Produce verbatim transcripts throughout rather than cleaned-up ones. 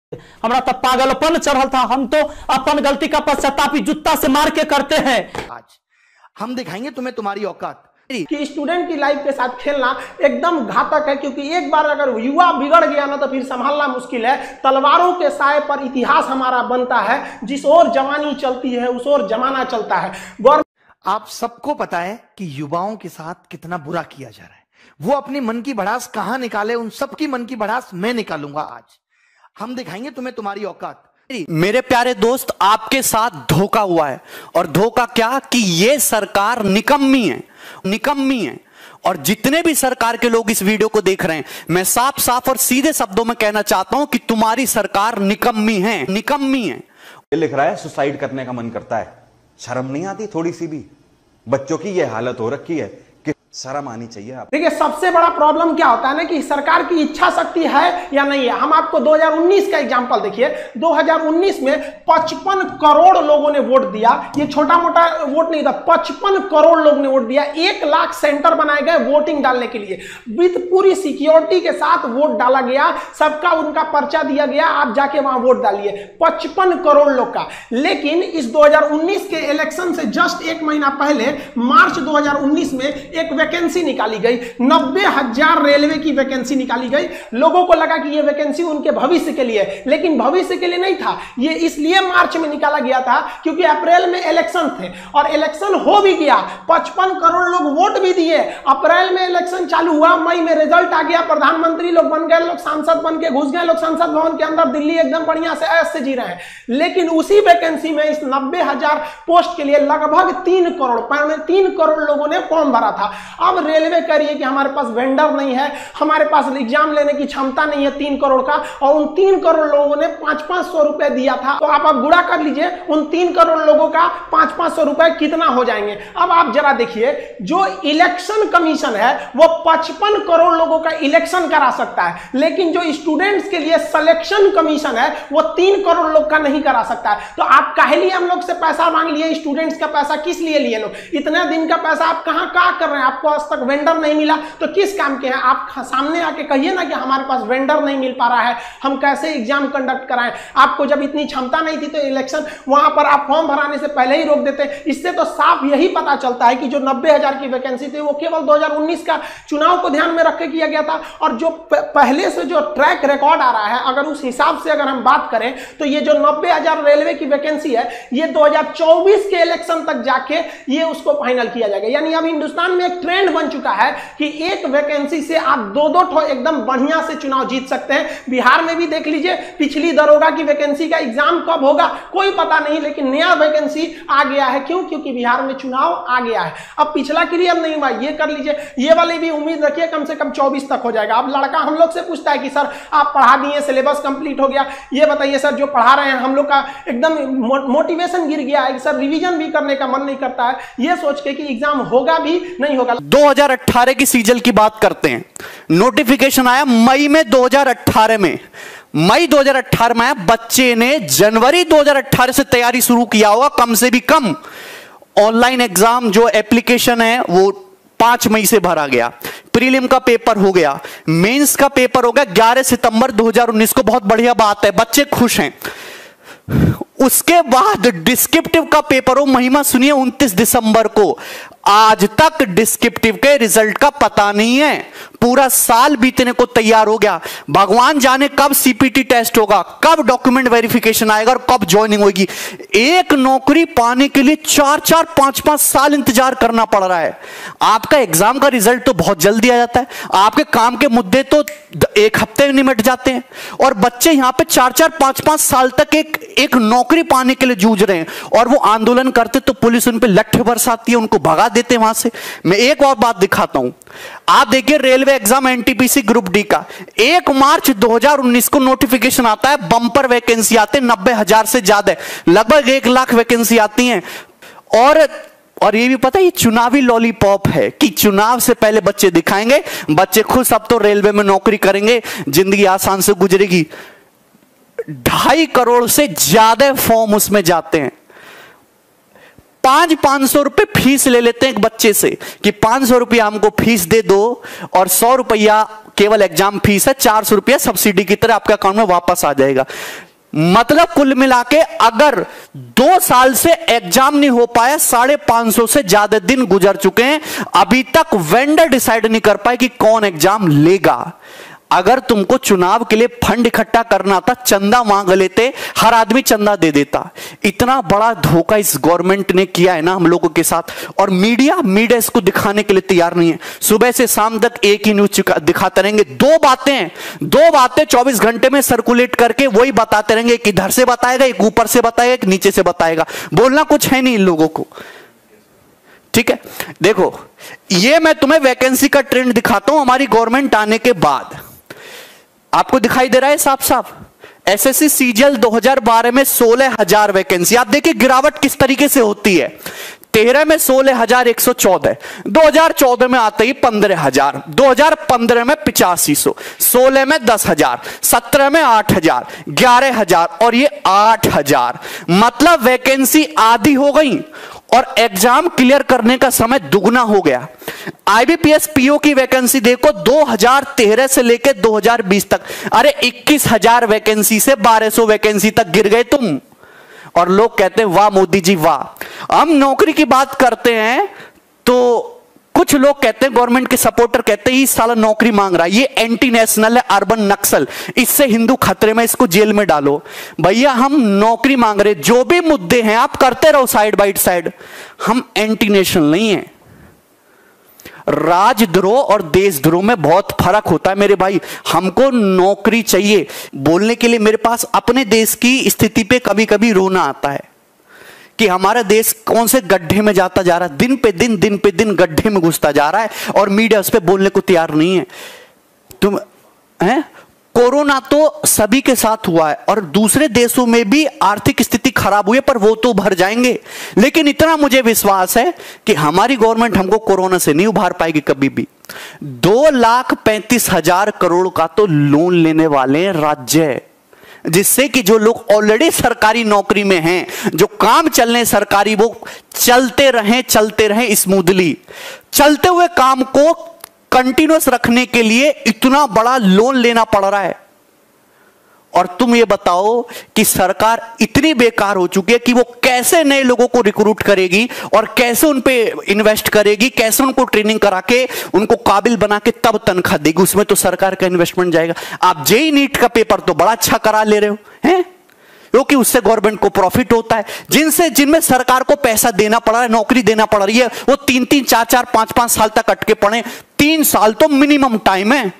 हमारा तो पागलपन चढ़ल था। हम तो अपन गलती का पश्चाताप जूता से मार के करते हैं। आज हम दिखाएंगे तुम्हें तुम्हारी औकात कि स्टूडेंट की लाइफ के साथ खेलना एकदम घातक है, क्योंकि एक बार अगर युवा बिगड़ गया ना तो फिर संभालना मुश्किल है। तलवारों के साए पर इतिहास हमारा बनता है, जिस ओर जवानी चलती है उस ओर जमाना चलता है। गौर आप सबको पता है कि युवाओं के साथ कितना बुरा किया जा रहा है। वो अपनी मन की भड़ास कहां निकाले, उन सबकी मन की भड़ास मैं निकालूंगा। आज हम दिखाएंगे तुम्हें तुम्हारी औकात। मेरे प्यारे दोस्त, आपके साथ धोखा हुआ है। और धोखा क्या कि ये सरकार निकम्मी है, निकम्मी है। और जितने भी सरकार के लोग इस वीडियो को देख रहे हैं, मैं साफ साफ और सीधे शब्दों में कहना चाहता हूं कि तुम्हारी सरकार निकम्मी है, निकम्मी है। ये लिख रहा है सुसाइड करने का मन करता है। शर्म नहीं आती थोड़ी सी भी? बच्चों की ये हालत हो रखी है कि शर्म आनी चाहिए। आप देखिए, सबसे बड़ा प्रॉब्लम क्या होता है ना कि सरकार की इच्छा शक्ति है या नहीं है। हम आपको दो हज़ार उन्नीस का एग्जांपल देखिए। दो हज़ार उन्नीस में पचपन करोड़ लोगों ने वोट दिया। ये छोटा मोटा वोट नहीं था, पचपन करोड़ लोग ने वोट दिया। एक लाख सेंटर बनाए गए वोटिंग डालने के लिए, विद पूरी सिक्योरिटी के साथ वोट डाला गया। सबका उनका पर्चा दिया गया, आप जाके वहां वोट डालिए। पचपन करोड़ लोग का। लेकिन इस दो हज़ार उन्नीस के इलेक्शन से जस्ट एक महीना पहले मार्च दो हज़ार उन्नीस में एक वैकेंसी निकाली गई। नब्बे हजार रेलवे की वैकेंसी निकाली गई। लोगों को लगा कि यह वैकेंसी उनके भविष्य के लिए, लेकिन भविष्य के लिए नहीं था। यह इसलिए मार्च में निकाला गया था क्योंकि अप्रैल में इलेक्शन थे और इलेक्शन हो भी गया। पचपन करोड़ लोग वोट भी दिए। अप्रैल में इलेक्शन चालू हुआ, मई में रिजल्ट आ गया। प्रधानमंत्री लोग बन गए, लोग सांसद बन के घुस गए, लोग संसद भवन के अंदर दिल्ली एकदम बढ़िया से ऐश से जी रहे हैं। लेकिन उसी वैकेंसी में इस नब्बे हजार पोस्ट के लिए लगभग तीन करोड़ तीन करोड़ लोगों ने फॉर्म भरा था। अब रेलवे कह रही है कि हमारे पास वेंडर नहीं है, हमारे पास एग्जाम लेने की क्षमता नहीं है तीन करोड़ का, और उन तीन करोड़ लोगों ने पांच पांच सौ रुपए दिया था। तो आप अब गुणा कर लीजिए, उन तीन करोड़ लोगों का पांच पांच सौ रुपए कितना हो जाएंगे। अब आप जरा देखिए, जो इलेक्शन कमीशन है वो पचपन करोड़ लोगों का इलेक्शन करा सकता है, लेकिन जो स्टूडेंट्स के लिए सिलेक्शन कमीशन है वो तीन करोड़ लोग का नहीं करा सकता है। तो आप काहे लिए हम लोग से पैसा मांग लिए? स्टूडेंट्स का पैसा किस लिए लिए? लोग इतने दिन का पैसा आप कहां कहां कर रहे हैं? आपको आज तक वेंडर नहीं मिला तो किस काम के हैं? आप सामने आके कहिए ना कि हमारे पास वेंडर नहीं मिल पा रहा है, हम कैसे एग्जाम कंडक्ट कराएं। आपको जब इतनी क्षमता नहीं थी तो इलेक्शन वहां पर आप फॉर्म भराने से पहले ही रोक देते। इससे तो साफ यही पता चलता है कि जो नब्बे हजार की वैकेंसी थी वो केवल दो हज़ार उन्नीस का चुनाव को ध्यान में रख के किया गया था। और जो पहले से जो ट्रैक रिकॉर्ड आ रहा है, अगर उस हिसाब से अगर हम बात करें तो ये जो नब्बे हजार रेलवे की वैकेंसी है ये दो हज़ार चौबीस के इलेक्शन तक जाके ये उसको फाइनल किया जाएगा। यानी अब हिंदुस्तान में एक ट्रेंड बन चुका है कि एक वैकेंसी से आप दो दो ठो एकदम बढ़िया से चुनाव जीत सकते हैं। बिहार में भी देख लीजिए, पिछली दरोगा की वैकेंसी का एग्जाम कब होगा कोई पता नहीं, लेकिन नया वैकेंसी आ गया है। क्यों? क्योंकि बिहार में चुनाव आ गया है। अब पिछला क्लियर नहीं हुआ, ये कर लीजिए। ये वाली भी उम्मीद रखिए कम से कम चौबीस तक हो जाएगा। अब लड़का हम लोग से पूछता है कि सर आप पढ़ा दिए, सिलेबस कंप्लीट हो गया, ये बताइए सर जो पढ़ा रहे हैं हम लोग का एकदम मोटिवेशन गिर गया है, सर रिवीजन भी करने का मन नहीं करता है, ये सोच के कि एग्जाम होगा भी नहीं होगा। दो हज़ार अठारह की सीजल की बात करते हैं। नोटिफिकेशन आया मई में दो हज़ार अठारह में, मई दो हज़ार अठारह में आया। बच्चे ने जनवरी दो हज़ार अठारह से तैयारी शुरू किया होगा, कम से भी कम। ऑनलाइन एग्जाम जो एप्लीकेशन है वो पांच मई से भरा गया। प्रीलिम का पेपर हो गया, मेंस का पेपर हो गया ग्यारह सितंबर दो हज़ार उन्नीस को। बहुत बढ़िया बात है, बच्चे खुश हैं। उसके बाद डिस्क्रिप्टिव का पेपर हो, महिमा सुनिए, उनतीस दिसंबर को। आज तक डिस्क्रिप्टिव के रिजल्ट का पता नहीं है। पूरा साल बीतने को तैयार हो गया। भगवान जाने कब सीपीटी टेस्ट होगा, कब डॉक्यूमेंट वेरिफिकेशन आएगा और कब ज्वाइनिंग होगी। एक नौकरी पाने के लिए चार चार पांच पांच साल इंतजार करना पड़ रहा है। आपका एग्जाम का रिजल्ट तो बहुत जल्दी आ जाता है, आपके काम के मुद्दे तो एक हफ्ते में निमट जाते हैं, और बच्चे यहां पे चार चार पांच पांच साल तक एक एक नौकरी पाने के लिए जूझ रहे हैं। और वो आंदोलन करते तो पुलिस उन पे लट्ठे बरसाती है, उनको भगा देते हैं वहां से। मैं एक और बात दिखाता हूं, आप देखिए railway exam NTPC group D का एक मार्च दो हज़ार उन्नीस को नोटिफिकेशन आता है। बंपर वैकेंसी आते हैं नब्बे हजार से ज्यादा, लगभग एक लाख वैकेंसी आती हैं। और और ये भी पता है ये चुनावी लॉलीपॉप है कि चुनाव से पहले बच्चे दिखाएंगे, बच्चे खुश अब तो रेलवे में नौकरी करेंगे, जिंदगी आसान से गुजरेगी। ढाई करोड़ से ज्यादा फॉर्म उसमें जाते हैं। पांच पांच सौ रुपए फीस ले लेते हैं एक बच्चे से कि पांच सौ रुपया हमको फीस दे दो और सौ रुपया केवल एग्जाम फीस है, चार सौ रुपया सब्सिडी की तरह आपके अकाउंट में वापस आ जाएगा। मतलब कुल मिला के अगर दो साल से एग्जाम नहीं हो पाया, साढ़े पांच सौ से ज्यादा दिन गुजर चुके हैं, अभी तक वेंडर डिसाइड नहीं कर पाए कि कौन एग्जाम लेगा। अगर तुमको चुनाव के लिए फंड इकट्ठा करना था, चंदा मांग लेते, हर आदमी चंदा दे देता। इतना बड़ा धोखा इस गवर्नमेंट ने किया है ना हम लोगों के साथ, और मीडिया मीडिया इसको दिखाने के लिए तैयार नहीं है। सुबह से शाम तक एक ही न्यूज दिखाते रहेंगे, दो बातें दो बातें चौबीस घंटे में सर्कुलेट करके वही बताते रहेंगे। एक इधर से बताएगा, एक ऊपर से बताएगा, एक नीचे से बताएगा, बोलना कुछ है नहीं इन लोगों को। ठीक है, देखो ये मैं तुम्हें वैकेंसी का ट्रेंड दिखाता हूं हमारी गवर्नमेंट आने के बाद। आपको दिखाई दे रहा है साफ साफ, एसएससी सीजीएल दो हज़ार बारह में सोलह हजार वैकेंसी। आप देखिए गिरावट किस तरीके से होती है। तेरह में सोलह हजार एक सौ चौदह, दो हजार चौदह में आते ही पंद्रह हजार, दो हजार पंद्रह में पिचासी सौ, सोलह में दस हजार, सत्रह में आठ हजार, ग्यारह हजार और ये आठ हजार। मतलब वैकेंसी आधी हो गई और एग्जाम क्लियर करने का समय दुगना हो गया। आईबीपीएस पीओ की वैकेंसी देखो दो हज़ार तेरह से लेकर दो हज़ार बीस तक, अरे इक्कीस हजार वैकेंसी से बारह सौ वैकेंसी तक गिर गए तुम। और लोग कहते हैं वाह मोदी जी वाह। हम नौकरी की बात करते हैं तो कुछ लोग कहते हैं, गवर्नमेंट के सपोर्टर कहते हैं इस साल नौकरी मांग रहा है, ये एंटी नेशनल है, अर्बन नक्सल, इससे हिंदू खतरे में, इसको जेल में डालो। भैया हम नौकरी मांग रहे, जो भी मुद्दे हैं आप करते रहो साइड बाई साइड, हम एंटी नेशनल नहीं है। राजद्रोह और देशद्रोह में बहुत फर्क होता है मेरे भाई। हमको नौकरी चाहिए। बोलने के लिए मेरे पास अपने देश की स्थिति पे कभी कभी रोना आता है कि हमारा देश कौन से गड्ढे में जाता जा रहा है, दिन पे दिन दिन पे दिन गड्ढे में घुसता जा रहा है और मीडिया उस पर बोलने को तैयार नहीं है। तुम हैं, कोरोना तो सभी के साथ हुआ है और दूसरे देशों में भी आर्थिक स्थिति खराब हुई है, पर वो तो भर जाएंगे। लेकिन इतना मुझे विश्वास है कि हमारी गवर्नमेंट हमको कोरोना से नहीं उभार पाएगी कभी भी। दो लाख पैंतीस हजार करोड़ का तो लोन लेने वाले हैं राज्य, जिससे कि जो लोग ऑलरेडी सरकारी नौकरी में हैं, जो काम चल रहे सरकारी, वो चलते रहें चलते रहें स्मूथली। चलते हुए काम को कंटिन्यूअस रखने के लिए इतना बड़ा लोन लेना पड़ रहा है। और तुम ये बताओ कि सरकार इतनी बेकार हो चुकी है कि वो कैसे नए लोगों को रिक्रूट करेगी और कैसे उन पे इन्वेस्ट करेगी, कैसे उनको ट्रेनिंग करा के उनको काबिल बना के तब तनख्वाह देगी। उसमें तो सरकार का इन्वेस्टमेंट जाएगा। आप जेई नीट का पेपर तो बड़ा अच्छा करा ले रहे हो हैं, क्योंकि उससे गवर्नमेंट को प्रॉफिट होता है। जिनसे जिनमें सरकार को पैसा देना पड़ रहा है, नौकरी देना पड़ रही है, वो तीन तीन चार चार पांच पांच साल तक अटके पड़े। तीन साल तो मिनिमम टाइम है,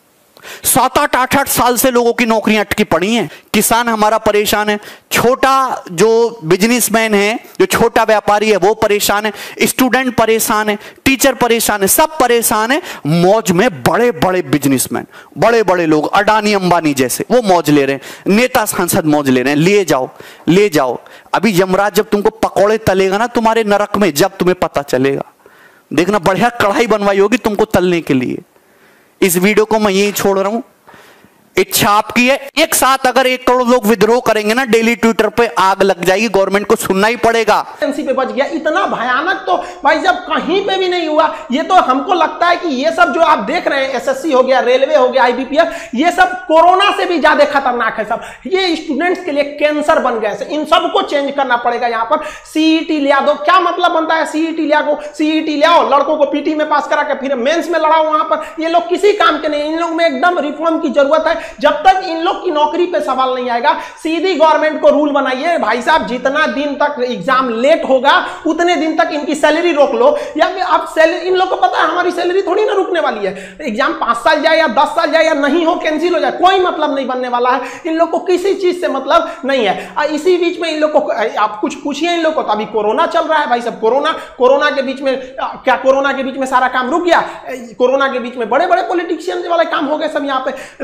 सात आठ आठ आठ साल से लोगों की नौकरियां अटकी पड़ी हैं। किसान हमारा परेशान है, छोटा जो बिजनेसमैन है, जो छोटा व्यापारी है वो परेशान है, स्टूडेंट परेशान है, टीचर परेशान है, सब परेशान है। मौज में बड़े बड़े बिजनेसमैन, बड़े बड़े लोग, अडानी अंबानी जैसे, वो मौज ले रहे हैं। नेता सांसद मौज ले रहे हैं। ले जाओ ले जाओ, अभी यमराज जब तुमको पकौड़े तलेगा ना तुम्हारे नरक में, जब तुम्हें पता चलेगा। देखना बढ़िया कढ़ाई बनवाई होगी तुमको तलने के लिए। इस वीडियो को मैं यही छोड़ रहा हूं, इच्छा आपकी है। एक साथ अगर एक करोड़ लोग विद्रोह करेंगे ना, डेली ट्विटर पे आग लग जाएगी, गवर्नमेंट को सुनना ही पड़ेगा। पे बच गया, इतना भयानक तो भाई साहब कहीं पे भी नहीं हुआ। ये तो हमको लगता है कि ये सब जो आप देख रहे हैं, एसएससी हो गया, रेलवे हो गया, आईबीपीएस, ये सब कोरोना से भी ज्यादा खतरनाक है। सब ये स्टूडेंट्स के लिए कैंसर बन गए। इन सबको चेंज करना पड़ेगा। यहाँ पर सीईटी लिया दो, क्या मतलब बनता है सीईटी लिया को? सीईटी ले आओ, लड़कों को पीटी में पास करा के फिर मेंस में लड़ाओ। वहां पर ये लोग किसी काम के नहीं। इन लोग में एकदम रिफॉर्म की जरूरत है। जब तक इन लोग की नौकरी पे सवाल नहीं आएगा, सीधी गवर्नमेंट को रूल बनाइए, भाई साहब जितना दिन तक एग्जाम लेट होगा उतने दिन तक इनकी सैलरी रोक लो। या आप सैलरी, इन लोग को पता है हमारी सैलरी थोड़ी ना रुकने वाली है। एग्जाम पांच साल जाए या दस साल जाए या नहीं हो, कैंसिल हो जाए, कोई मतलब नहीं बनने वाला है। इन लोग को किसी चीज से मतलब नहीं है। इसी बीच में इन लोग को आप कुछ पूछिए, इन लोग को तो अभी कोरोना चल रहा है भाई साहब। कोरोना कोरोना के बीच में क्या, कोरोना के बीच में सारा काम रुक गया? कोरोना के बीच में बड़े बड़े पॉलिटिशियन वाले काम हो गए सब। यहाँ पे लड़के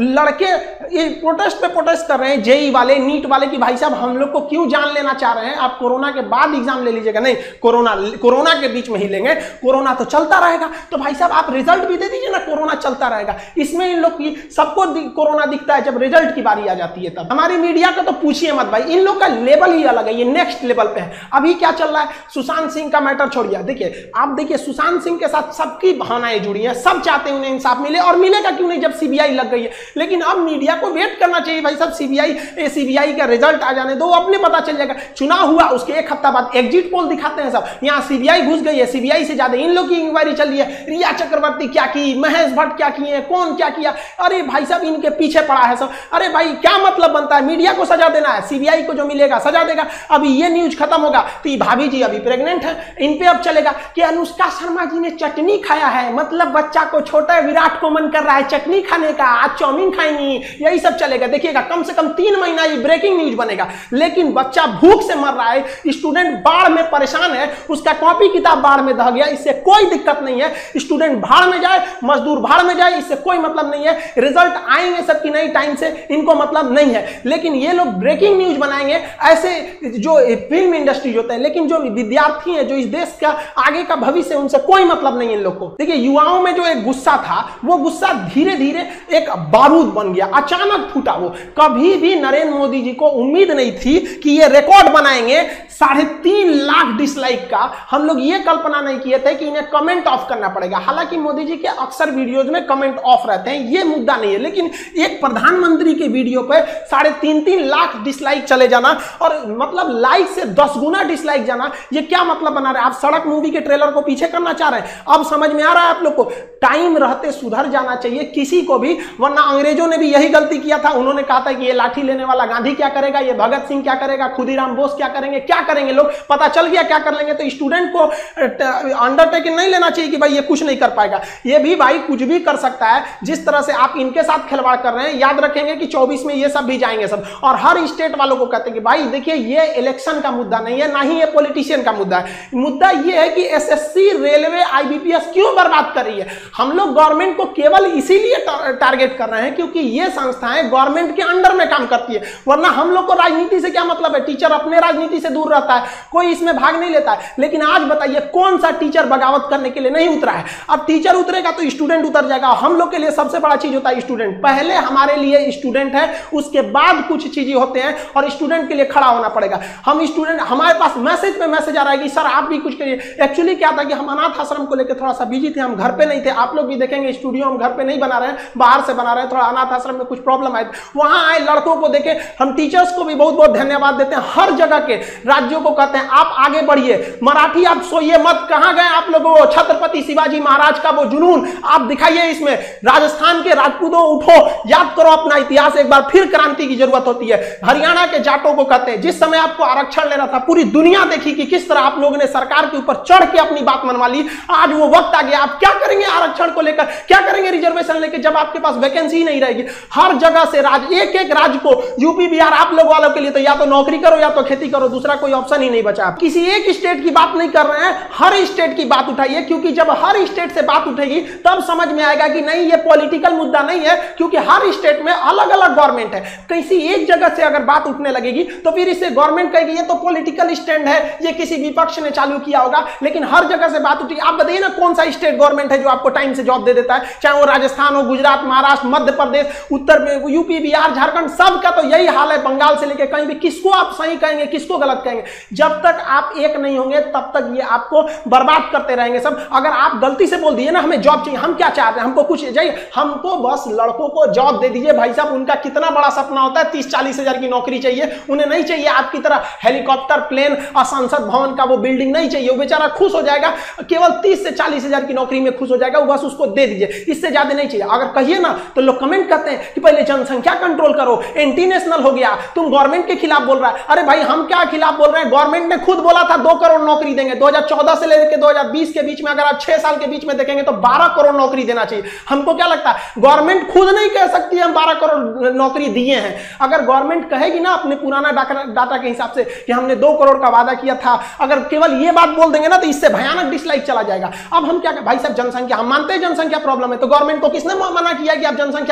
देखिए ये प्रोटेस्ट पे प्रोटेस्ट कर रहे हैं जेई वाले, नीट वाले की भाई साहब हम लोग को क्यों जान लेना चाह रहे हैं, आप कोरोना के बाद एग्जाम ले लीजिएगा। नहीं, कोरोना कोरोना के बीच में ही लेंगे, कोरोना तो चलता रहेगा। तो भाई साहब आप रिजल्ट भी दे दीजिए ना, कोरोना चलता रहेगा। इसमें इन लोग की सबको कोरोना दिखता है, जब रिजल्ट की बारी आ जाती है तब। हमारी मीडिया का तो पूछिए मत भाई, इन लोग का लेवल ही अलग है, ये नेक्स्ट लेवल पे है। अभी क्या चल रहा है, सुशांत सिंह का मैटर छोड़िए, देखिए आप देखिए सुशांत सिंह के साथ सबकी भावनाएं जुड़ी है, सब चाहते हैं उन्हें इंसाफ मिले, और मिलेगा क्यों नहीं जब सीबीआई लग गई है। लेकिन अब मीडिया को वेट करना चाहिए भाई साहब, सीबीआई सीबीआई का रिजल्ट आ जाने दो, अपने पता चल जाएगा। चुनाव हुआ उसके एक हफ्ता बाद एग्जिट पोल दिखाते हैं सब, यहाँ सीबीआई घुस गई है, सीबीआई से ज्यादा इन लोग की इंक्वायरी चल रही है, रिया चक्रवर्ती क्या की, महेश भट्ट क्या किए, कौन क्या किया, अरे भाई साहब इनके पीछे पड़ा है सब। अरे भाई क्या मतलब बनता है, मीडिया को सजा देना है, सीबीआई को जो मिलेगा सजा देगा। अभी ये न्यूज खत्म होगा तो भाभी जी अभी प्रेग्नेंट है, इन पे अब चलेगा कि अनुष्का शर्मा जी ने चटनी खाया है, मतलब बच्चा को छोटा विराट को मन कर रहा है चटनी खाने का, आज चाउमीन खाएंगी, यही सब चलेगा। देखिएगा कम से कम तीन महीना ये ब्रेकिंग न्यूज बनेगा। लेकिन बच्चा भूख से मर रहा है, स्टूडेंट बाढ़ में परेशान है, उसका कॉपी किताब बाढ़ में दह गया, इससे कोई दिक्कत नहीं है। स्टूडेंट भाड़ में जाए, मजदूर भाड़ में जाए, इससे कोई मतलब नहीं है। रिजल्ट आएंगे सबकी नई टाइम से, इनको मतलब नहीं है। लेकिन ये लोग ब्रेकिंग न्यूज बनाएंगे, ऐसे जो फिल्म इंडस्ट्री होते हैं, लेकिन जो विद्यार्थी हैं, जो इस देश का आगे का भविष्य, उनसे कोई मतलब नहीं है इन लोग को। देखिए युवाओं में जो एक गुस्सा था, वो गुस्सा धीरे धीरे एक बारूद बन गया, अचानक फूटा। वो कभी भी नरेंद्र मोदी जी को उम्मीद नहीं थी कि ये रिकॉर्ड बनाएंगे साढ़े तीन लाख डिसलाइक का। हम लोग ये कल्पना नहीं किए थे कि इन्हें कमेंट ऑफ करना पड़ेगा। हालांकि मोदी जी के अक्सर वीडियोज में कमेंट ऑफ रहते हैं, ये मुद्दा नहीं है, लेकिन एक प्रधानमंत्री के वीडियो पे साढ़े तीन तीन लाख डिसलाइक चले जाना, और मतलब लाइक से दस गुना डिसलाइक जाना, ये क्या मतलब बना रहे हैं? आप सड़क मूवी के ट्रेलर को पीछे करना चाह रहे हैं। अब समझ में आ रहा है आप लोग को, टाइम रहते सुधर जाना चाहिए किसी को भी, वरना अंग्रेजों ने भी यही गलती किया था। उन्होंने कहा था कि ये लाठी लेने वाला गांधी क्या करेगा, ये भगत सिंह क्या करेगा, खुदीराम बोस क्या करेंगे, क्या करेंगे लोग, पता चल गया क्या कर लेंगे। तो स्टूडेंट को अंडरटेकिंग नहीं लेना चाहिए कि भाई ये कुछ नहीं कर पाएगा, ये भी भाई कुछ भी कर सकता है। जिस तरह से आप इनके साथ खिलवाड़ कर रहे हैं, याद रखेंगे कि चौबीस में ये सब भी जाएंगे सब। और हर स्टेट वालों को कहते हैं कि भाई देखिए ये इलेक्शन का मुद्दा नहीं है, ना ही ये पॉलिटिशियन का मुद्दा है। मुद्दा ये है कि एसएससी, रेलवे, आईबीपीएस क्यों बर्बाद कर रही है। हम लोग गवर्नमेंट को केवल इसीलिए टारगेट कर रहे हैं क्योंकि ये संस्थाएं गवर्नमेंट के अंडर में काम करती है, वरना हम लोग को राजनीति से क्या मतलब है। टीचर अपने राजनीति से दूर रहता है, कोई इसमें भाग नहीं लेता है। लेकिन आज बताइए कौन सा टीचर बगावत करने के लिए नहीं उतरा है। अब टीचर उतरेगा तो स्टूडेंट उतर जाएगा। हम लोग के लिए सबसे बड़ा चीज होता है स्टूडेंट। पहले हमारे लिए स्टूडेंट है, उसके बाद कुछ चीजें होते हैं, और स्टूडेंट के लिए खड़ा होना पड़ेगा। हम स्टूडेंट, हमारे पास मैसेज पे मैसेज आ रहा है कि सर आप भी कुछ करिए। एक्चुअली क्या था कि हम अनाथ आश्रम को लेकर थोड़ा सा बिजी थे, हम घर पे नहीं थे। आप लोग भी देखेंगे स्टूडियो हम घर पे नहीं बना रहे हैं, बाहर से बना रहे हैं। थोड़ा अनाथ आश्रम में कुछ प्रॉब्लम आए, वहां आए लड़कों को देखे। हम टीचर्स को भी बहुत बहुत धन्यवाद देते हैं, हर जगह के राज्यों को कहते हैं आप आगे बढ़िए, मराठी आप सोइए मत। कहां गए आप लोगों, छत्रपति शिवाजी महाराज का वो जुनून आप दिखाइए इसमें। राजस्थान के राजपूतों उठो, याद करो अपना इतिहास, एक बार फिर क्रांति की जरूरत होती है। हरियाणा के जाटों को कहते हैं, जिस समय आपको आरक्षण लेना था, पूरी दुनिया देखी कि किस तरह आप लोगों ने सरकार के ऊपर चढ़ के अपनी बात मनवा ली। आज वो वक्त आ गया, आप क्या करेंगे आरक्षण को लेकर, क्या करेंगे रिजर्वेशन लेकर, जब आपके पास वैकेंसी नहीं रहेगी। हर जगह से राज, एक एक राज्य को, यूपी बिहार आप लोग वालों के लिए तो या तो नौकरी करो या तो खेती करो, दूसरा कोई ऑप्शन ही नहीं बचा। किसी एक स्टेट की बात नहीं कर रहे हैं, हर स्टेट की बात उठाइए, क्योंकि जब हर स्टेट से बात उठेगी तब समझ में आएगा कि नहीं ये पॉलिटिकल मुद्दा नहीं है, क्योंकि हर स्टेट में अलग अलग गवर्नमेंट है। किसी एक जगह से अगर बात उठने लगेगी तो फिर इसे गवर्नमेंट कहेगी ये तो पॉलिटिकल स्टैंड है, ये किसी विपक्ष ने चालू किया होगा। लेकिन हर जगह से बात उठी, आप बताइए ना कौन सा स्टेट गवर्नमेंट है जो आपको टाइम से जॉब दे देता है, चाहे वो राजस्थान हो, गुजरात, महाराष्ट्र, मध्य प्रदेश, उत्तर में यूपी, बिहार, झारखंड, सबका तो यही हाल है, बंगाल से लेकर कहीं भी। किसको आप सही कहेंगे, किसको गलत कहेंगे? जब तक आप एक नहीं होंगे तब तक ये आपको बर्बाद करते रहेंगे सब। अगर आप गलती से बोल दिए ना हमें जॉब चाहिए, हम क्या चाहते हैं, हमको कुछ चाहिए, हमको बस लड़कों को जॉब दे दीजिए। भाई साहब उनका कितना बड़ा सपना होता है, तीस चालीस हजार की नौकरी चाहिए, उन्हें नहीं चाहिए आपकी तरह हेलीकॉप्टर, प्लेन और संसद भवन का वो बिल्डिंग नहीं चाहिए। वो बेचारा खुश हो जाएगा, केवल तीस से चालीस हजार की नौकरी में खुश हो जाएगा, वो बस उसको दे दीजिए, इससे ज्यादा नहीं चाहिए। अगर कहिए ना तो लोग कमेंट करते हैं कि पहले जनसंख्या कंट्रोल करो, एंटी नेशनल हो गया, तुम गवर्नमेंट के खिलाफ बोल रहा है। अरे भाई हम क्या खिलाफ बोल रहे हैं, गवर्नमेंट ने खुद बोला था दो करोड़ नौकरी देंगे। दो हजार चौदह से लेकर दो हजार बीस के बीच में अगर आप छह साल के बीच में देखेंगे तो बारह करोड़ नौकरी देना चाहिए। हमको क्या लगता है, गवर्नमेंट खुद नहीं कह सकती हम बारह करोड़ नौकरी दिए हैं। अगर गवर्नमेंट कहेगी ना अपने पुराना डाटा के हिसाब से कि हमने दो करोड़ का वादा किया था, अगर केवल ये बात बोल देंगे ना तो इससे भयानक डिसलाइक चला जाएगा। अब हम क्या, भाई साहब जनसंख्या, हम मानते हैं जनसंख्या प्रॉब्लम है, तो गवर्नमेंट को किसने मना किया कि आप जनसंख्या पर नियंत्रण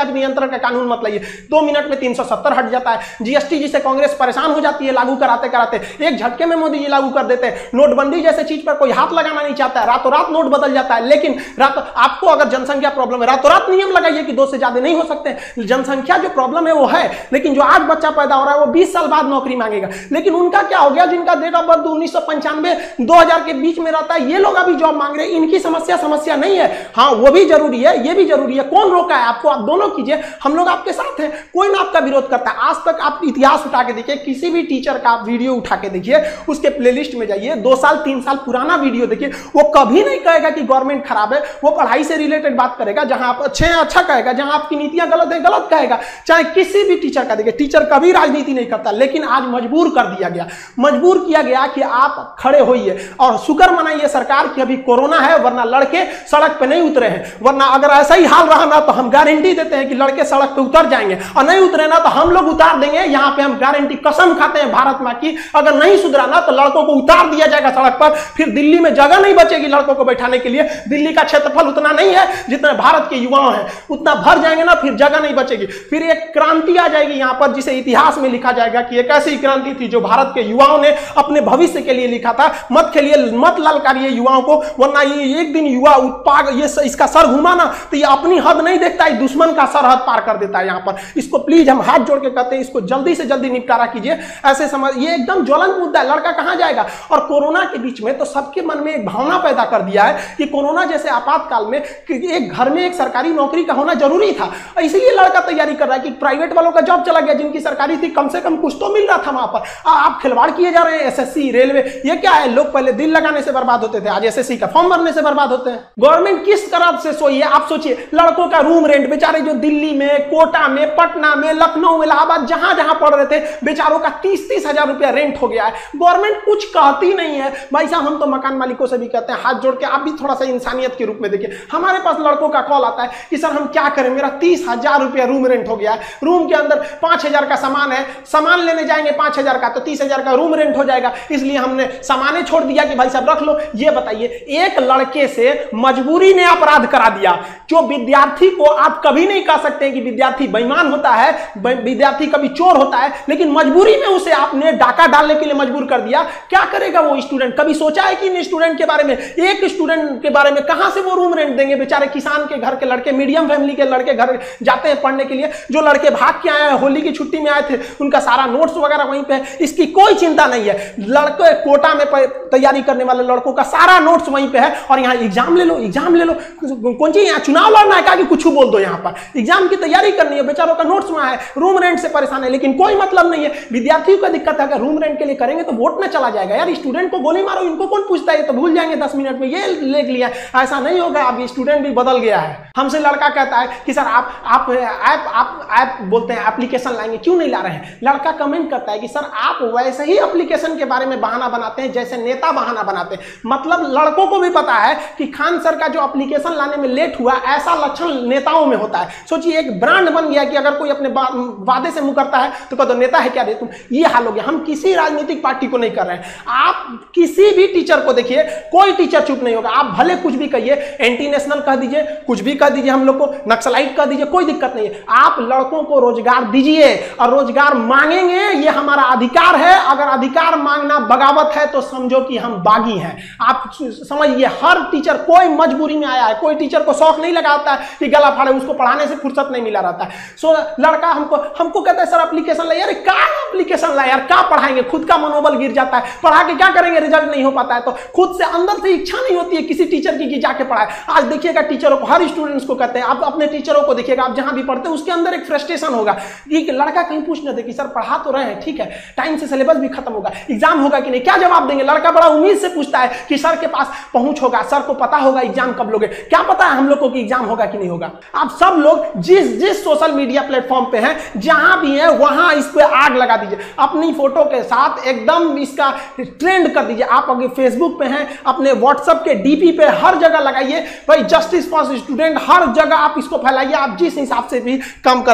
तरह का कानून मत लाइए। दो मिनट में तीन सौ सत्तर हट जाता है। जीएसटी जिसे कांग्रेस परेशान हो जाती है लागू कराते कराते, एक झटके में मोदी जी लागू कर देते हैं। नोटबंदी जैसे चीज पर कोई हाथ लगाना नहीं चाहता है, रातों रात नोट बदल जाता है। लेकिन रात आपको अगर जनसंख्या प्रॉब्लम है, रातों रात नियम लगाइए कि दो से ज्यादा नहीं हो सकते। जनसंख्या जो प्रॉब्लम है वो है, लेकिन जो आज बच्चा पैदा हो रहा है वो बीस साल बाद नौकरी मांगेगा। लेकिन उनका क्या हो गया, जिनका डेट ऑफ बर्थ उन्नीस सौ पंचानवे दो हजार के बीच में रहता है, ये लोग अभी जॉब मांग रहे हैं। इनकी समस्या समस्या नहीं है। हाँ, वो भी जरूरी है, ये भी जरूरी है। कौन रोका है आपको? आप दोनों कीजिए, हम लोग आपके साथ हैं, कोई ना आपका विरोध करता है। आज तक आप इतिहास उठा के देखिए, किसी भी टीचर का वीडियो उठा के देखिए, उसके प्लेलिस्ट में जाइए, दो साल तीन साल पुराना वीडियो देखिए, वो कभी नहीं कहेगा कि गवर्नमेंट खराब है। वो पढ़ाई से रिलेटेड बात करेगा, जहां आप अच्छे हैं अच्छा कहेगा, जहां आपकी नीतियां गलत है गलत कहेगा। चाहे किसी भी टीचर का देखिए, टीचर कभी राजनीति नहीं करता, लेकिन आज मजबूर कर दिया गया, मजबूर किया गया कि आप खड़े होइए और शुक्र मनाइए सरकार की अभी कोरोना है, वरना लड़के सड़क पे नहीं उतरे हैं। वरना अगर ऐसा ही हाल रहा ना तो हम गारंटी देते हैं कि लड़के सड़क पे उतर जाएंगे, और नहीं उतरे ना तो हम लोग उतार देंगे। यहां पे हम गारंटी कसम खाते हैं भारत मां की, अगर नहीं सुधरा ना तो लड़कों को उतार दिया जाएगा सड़क पर। फिर दिल्ली में जगह नहीं बचेगी लड़कों को बैठाने के लिए। दिल्ली का क्षेत्रफल उतना नहीं है जितना भारत के युवाओं हैं, उतना भर जाएंगे ना, फिर जगह नहीं बचेगी। फिर एक क्रांति आ जाएगी यहां पर, जिसे इतिहास में लिखा जाएगा कि एक ऐसी क्रांति थी जो भारत के युवाओं ने अपने भविष्य के लिए लिखा था। मत खेलिए, मत ललकारिए युवाओं को, वरना ये एक दिन युवा उत्पाद ये इसका सर घुमा ना तो ये अपनी हद नहीं देखता है, दुश्मन का सरहद पार कर देता है यहां पर। इसको प्लीज हम हाथ जोड़ के कहते हैं, इसको जल्दी से जल्दी निपटारा कीजिए। ऐसे समझ, ये एकदम ज्वलंत मुद्दा है, लड़का कहां जाएगा? और कोरोना के बीच में तो सबके मन में एक भावना पैदा कर दिया है कि कोरोना जैसे आपातकाल में एक घर में एक सरकारी नौकरी का होना जरूरी था, इसीलिए लड़का तैयारी कर रहा है कि प्राइवेट वालों का जॉब चला गया, जिनकी सरकारी थी कम से कम कुछ तो मिल रहा था वहां पर। आ, आप खिलवाड़ किए जा रहे हैं। एसएससी, रेलवे, ये क्या है? लोग पहले दिल लगाने से बर्बाद होते थे, आज एसएससी का फॉर्म भरने से बर्बाद होते हैं। गवर्नमेंट किस तरह से सोई है आप सोचिए। लड़कों का रूम रेंट, बेचारे जो दिल्ली में, कोटा में, पटना में, लखनऊ, इलाहाबाद, जहां जहां पढ़ रहे थे, बेचारों का तीस तीस हजार रुपया रेंट हो गया है। गवर्नमेंट कुछ कहती नहीं है। भाई साहब, हम तो मकान मालिकों से भी कहते हैं, हाथ जोड़ के आप भी थोड़ा सा इंसानियत के रूप में देखिए। हमारे पास लड़कों का कॉल आता है कि सर हम क्या करें, मेरा तीस हजार रुपया रूम रेंट हो गया है, रूम के अंदर पांच हजार का सामान है, सामान लेने जाएंगे पांच हजार का तो तीस हजार का रूम रेंट हो जाएगा, इसलिए हमने सामाने छोड़ दिया कि भाई साहब रख लो। ये बताइए, एक लड़के से मजबूरी ने अपराध करा दिया। जो विद्यार्थी को आप कभी नहीं कह सकते कि विद्यार्थी बेईमान होता है, विद्यार्थी कभी चोर होता है, लेकिन मजबूरी में उसे आपने डाका डालने के लिए मजबूर कर दिया। क्या करेगा वो स्टूडेंट? कभी सोचा है कि इन स्टूडेंट के बारे में? एक स्टूडेंट के बारे में कहां से वो रूम रेंट देंगे? बेचारे किसान के घर के लड़के, मीडियम फैमिली के लड़के घर जाते हैं पढ़ने के लिए। जो लड़के भाग के आए हैं, होली की छुट्टी में आए थे, उनका सारा नोट्स वगैरह वहीं पे है, इसकी कोई चिंता नहीं है। लड़के कोटा में तैयारी करने वाले लड़कों का सारा नोट्स वहीं पे है, और यहाँ एग्जाम ले लो, एग्जाम ले लो, कौन सी यहाँ चुनाव लड़ना है? कि कुछ बोल दो, यहाँ पर एग्जाम की तैयारी करनी है, बेचारों का नोट्स वहां है, रूम रेंट से परेशान है, लेकिन कोई मतलब नहीं है। विद्यार्थियों का दिक्कत है, अगर रूम रेंट के लिए करेंगे तो वोट ना चला जाएगा। यार स्टूडेंट को गोली मारो, इनको कौन पूछता है, तो भूल जाएंगे दस मिनट में, ये ले लिया। ऐसा नहीं होगा, अब स्टूडेंट भी बदल गया है। हमसे लड़का कहता है कि सर आप आप ऐप आप ऐप बोलते हैं एप्लीकेशन लाएंगे, क्यों नहीं ला रहे हैं? लड़का कमेंट करता है कि सर आप वैसे ही एप्लीकेशन के बारे में बहाना बनाते हैं जैसे नेता बहाना बनाते हैं। मतलब लड़कों को भी पता है कि खान सर का जो एप्लीकेशन लाने में लेट हुआ, ऐसा लक्षण नेताओं में होता है। सोचिए, एक ब्रांड बन गया कि अगर कोई अपने वादे से मुकरता है तो कहते नेता है क्या रे तुम। ये हाल हो गया। हम किसी राजनीतिक पार्टी को नहीं कर रहे हैं। आप किसी भी टीचर को देखिए, कोई टीचर चुप नहीं होगा। आप भले कुछ भी कहिए, एंटी नेशनल कह दीजिए, कुछ भी कह दीजिए, हम लोग को नक्सलाइट कह दीजिए, कोई दिक्कत नहीं है। आप लड़कों को रोजगार दीजिए और रोजगार मांगेंगे, ये हमारा अधिकार है। अगर अधिकार मांगना बगावत है तो समझो कि हम बागी हैं। आप समझिए, हर टीचर कोई मजबूरी में आया है, कोई टीचर को शौक नहीं लगाता है कि गला फाड़े, उसको पढ़ाने से फुर्सत नहीं मिला रहता है। सो लड़का हमको हमको कहता है सर एप्लीकेशन ला। यार क्या एप्लीकेशन ला यार, क्या पढ़ाएंगे? खुद का मनोबल गिर जाता है, पढ़ा के क्या करेंगे? रिजल्ट नहीं हो पाता है तो खुद से अंदर से इच्छा नहीं होती है किसी टीचर की कि जाके पढ़ाए। आज देखिएगा टीचरों को, हर स्टूडेंट्स को कहते हैं, आप अपने टीचरों को देखिएगा, आप जहां भी पढ़ते हैं उसके अंदर एक फ्रस्ट्रेशन होगा। एक लड़का कहीं पूछने दे कि सर पढ़ा तो रहे हैं, ठीक है, टाइम से सिलेबस भी खत्म होगा, एग्जाम होगा कि नहीं, क्या जवाब देंगे? लड़का बड़ा उम्मीद से पूछता है कि सर के पास पहुंच होगा, सर को पता होगा एग्जाम कब लोगे। क्या पता है हम लोग को कि एग्जाम होगा कि नहीं होगा? आप सब लोग जिस जिस सोशल मीडिया प्लेटफॉर्म पे हैं, जहां भी है वहां इस पे आग लगा दीजिए, अपनी फोटो के साथ एकदम इसका ट्रेंड कर दीजिए। आप अगर फेसबुक पे हैं, अपने व्हाट्सएप के डीपी पे हर जगह लगाइए, भाई जस्टिस फॉर स्टूडेंट, हर जगह आप इसको फैलाइए। आप जिस हिसाब से भी काम कर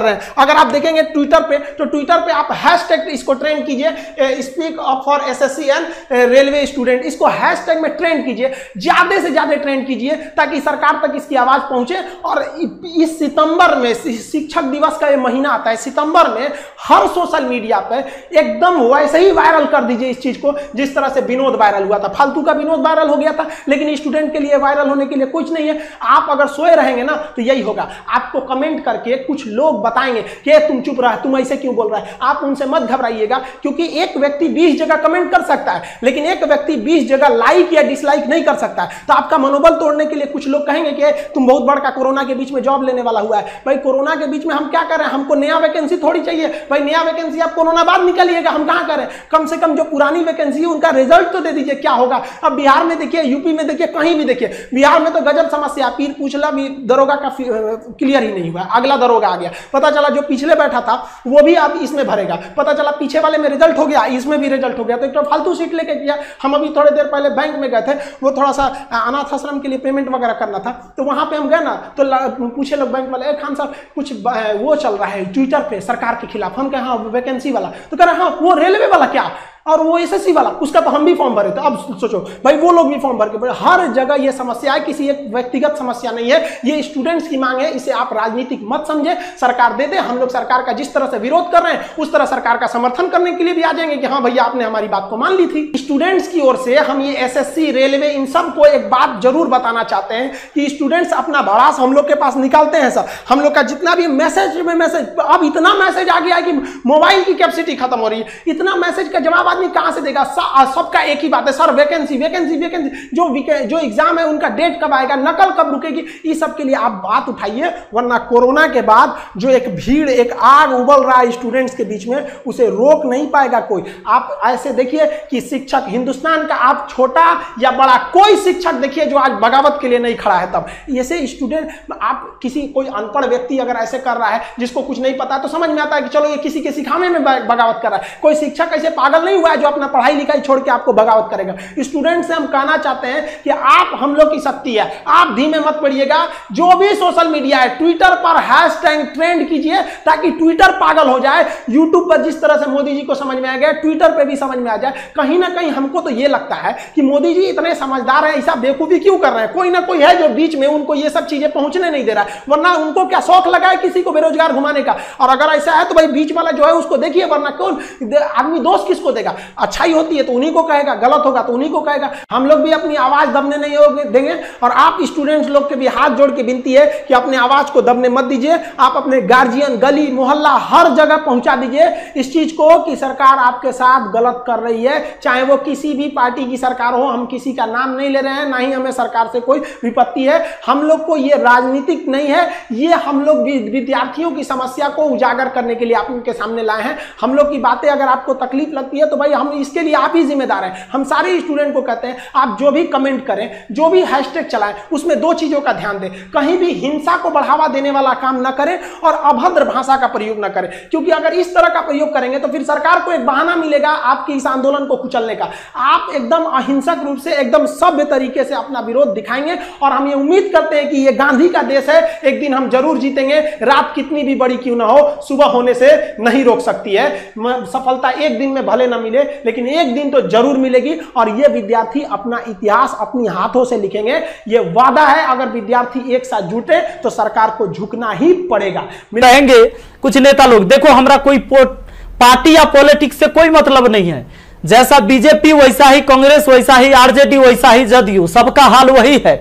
रहे हैं। अगर आप देखेंगे ट्विटर पे, तो ट्विटर पे आप हैशटैग इसको ट्रेंड कीजिए, speak up for SSC and railway student, इसको हैशटैग में ट्रेंड कीजिए, ज्यादा से ज्यादा ट्रेंड कीजिए ताकि सरकार तक इसकी आवाज पहुंचे। और इस सितंबर में, शिक्षक दिवस का ये महीना आता है, सितंबर में हर सोशल मीडिया पे एकदम वैसे ही वायरल कर दीजिए इस चीज को जिस तरह से विनोद वायरल हुआ था। फालतू का विनोद वायरल हो गया था, लेकिन स्टूडेंट के लिए वायरल होने के लिए कुछ नहीं है। आप अगर सोए रहेंगे ना तो यही होगा, आपको कमेंट करके कुछ लोग बताएंगे कि तुम चुप रहा, तुम ऐसे क्यों बोल रहा है। आप उनसे मत घबराइएगा, क्योंकि एक व्यक्ति बीस जगह कमेंट कर सकता है, लेकिन एक व्यक्ति बीस जगह लाइक या डिसलाइक नहीं कर सकता है। तो आपका मनोबल तोड़ने के लिए कुछ लोग कहेंगे कि तुम बहुत बड़का कोरोना के बीच में जॉब लेने वाला हुआ है। भाई कोरोना के बीच में हम क्या कर रहे हैं, हमको नया वैकेंसी थोड़ी चाहिए। भाई नया वैकेंसी आप कोरोना बाद निकालिएगा, हम कहां करें। कम से कम जो पुरानी वैकेंसी है उनका रिजल्ट तो दे दीजिए, क्या होगा। अब बिहार में देखिए, यूपी में देखिए, कहीं भी देखिए, बिहार में तो गजब समस्या, पीर पूछला भी दरोगा का क्लियर ही नहीं हुआ, अगला दरोगा आ गया। पता चला जो पिछले बैठा था वो भी अब इसमें भरेगा, पता चला पीछे वाले में रिजल्ट हो गया, इसमें भी रिजल्ट हो गया। तो एक तो फालतू सीट लेके किया। हम अभी थोड़ी देर पहले बैंक में गए थे, वो थोड़ा सा अनाथ आश्रम के लिए पेमेंट वगैरह करना था, तो वहां पे हम गए ना, तो पूछे लोग बैंक वाले, खान साहब कुछ वो चल रहा है ट्विटर पे सरकार के खिलाफ। हम कहे हाँ वैकेंसी वाला, तो कह रहे हाँ वो रेलवे वाला क्या, और वो एसएससी वाला, उसका तो हम भी फॉर्म भरे थे। अब सोचो भाई वो लोग भी फॉर्म भर के, हर जगह ये समस्या है, किसी एक व्यक्तिगत समस्या नहीं है, ये स्टूडेंट्स की मांग है। इसे आप राजनीतिक मत समझे, सरकार दे दे। हम लोग सरकार का जिस तरह से विरोध कर रहे हैं उस तरह सरकार का समर्थन करने के लिए भी आ जाएंगे कि हाँ भैया आपने हमारी बात को मान ली थी। स्टूडेंट्स की ओर से हम ये एसएससी, रेलवे, इन सब को एक बात जरूर बताना चाहते हैं कि स्टूडेंट्स अपना भड़ास हम लोग के पास निकालते हैं सर। हम लोग का जितना भी मैसेज में मैसेज, अब इतना मैसेज आ गया है कि मोबाइल की कैपेसिटी खत्म हो रही है। इतना मैसेज का जवाब आदमी कहां से देगा। सबका एक ही बात है, सर वैकेंसी वैकेंसी वैकेंसी, जो जो एग्जाम है उनका डेट कब आएगा, नकल कब रुकेगी, इस सब के लिए आप बात उठाइए। वरना कोरोना के बाद जो एक भीड़, एक आग उबल रहा है स्टूडेंट्स के बीच में, उसे रोक नहीं पाएगा कोई। आप ऐसे देखिए कि शिक्षक, हिंदुस्तान का आप छोटा या बड़ा कोई शिक्षक देखिए जो आज बगावत के लिए नहीं खड़ा है। तब ऐसे स्टूडेंट, आप किसी कोई अनपढ़ व्यक्ति अगर ऐसे कर रहा है जिसको कुछ नहीं पता, तो समझ में आता है कि चलो ये किसी के सिखाने में बगावत कर रहा है। कोई शिक्षक ऐसे पागल नहीं हुआ है जो अपना पढ़ाई लिखाई छोड़ के आपको बगावत करेगा। स्टूडेंट से हम कहना चाहते हैं कि आप हम लोग की शक्ति है, आप धीमे मत पड़िएगा। जो भी सोशल मीडिया है, ट्विटर पर हैशटैग ट्रेंड कीजिए ताकि ट्विटर पागल हो जाए। यूट्यूब पर जिस तरह से मोदी जी को समझ में आ गया, ट्विटर पर भी समझ में आ जाए। कहीं ना कहीं हमको तो ये लगता है कि मोदी जी इतने समझदार है, ऐसा बेवकूफी क्यों कर रहे हैं। कोई ना कोई है जो बीच में उनको ये सब चीजें पहुंचने नहीं दे रहा है, वरना उनको क्या शौक लगा है किसी को बेरोजगार घुमाने का। और अगर ऐसा है तो भाई बीच वाला जो है उसको देखिए, वरना कौन आदमी दोष किसको देगा। अच्छाई होती है तो उन्हीं को कहेगा, गलत होगा तो उन्हीं को कहेगा। हम लोग भी अपनी आवाज दबने नहीं होगे देंगे। और आप स्टूडेंट्स लोग के भी हाथ जोड़ के विनती है कि अपने आवाज को दबने मत दीजिए। आप अपने गार्जियन, गली मोहल्ला, हर जगह पहुंचा दीजिए इस चीज को कि सरकार आपके साथ गलत कर रही है, चाहे वो किसी भी पार्टी की सरकार हो। हम किसी का नाम नहीं ले रहे हैं, ना ही हमें सरकार से कोई विपत्ति है। हम लोग को ये राजनीतिक नहीं है, ये हम लोग विद्यार्थियों की समस्या को उजागर करने के लिए आपके सामने लाए हैं। हम लोग की बातें अगर आपको तकलीफ लगती है तो भाई हम इसके लिए आप ही जिम्मेदार हैं। हम सारे स्टूडेंट को कहते हैं आप जो भी कमेंट करें, जो भी हैशटैग चलाएं, उसमें दो चीजों का ध्यान दें। कहीं भी हिंसा को बढ़ावा देने वाला काम न करें और अभद्र भाषा का प्रयोग न करें, क्योंकि अगर इस तरह का प्रयोग करेंगे तो फिर सरकार को एक बहाना मिलेगा आपके इस आंदोलन को कुचलने का। आप एकदम अहिंसक रूप से, एकदम सभ्य तरीके से अपना विरोध दिखाएंगे और हम ये उम्मीद करते हैं कि ये गांधी का देश है, एक दिन हम जरूर जीतेंगे। रात कितनी भी बड़ी क्यों ना हो, सुबह होने से नहीं रोक सकती है। सफलता एक दिन में भले ना मिले, लेकिन एक दिन तो जरूर मिलेगी और ये विद्यार्थी अपना इतिहास अपनी हाथों से लिखेंगे। ये वादा है, अगर विद्यार्थी एक साथ जुटे तो सरकार को झुकना ही पड़ेगा। रहेंगे कुछ नेता लोग, देखो हमरा कोई पार्टी या पॉलिटिक्स से कोई मतलब नहीं है। जैसा बीजेपी वैसा ही कांग्रेस, वैसा ही आरजेडी, वैसा ही जदयू, सबका हाल वही है।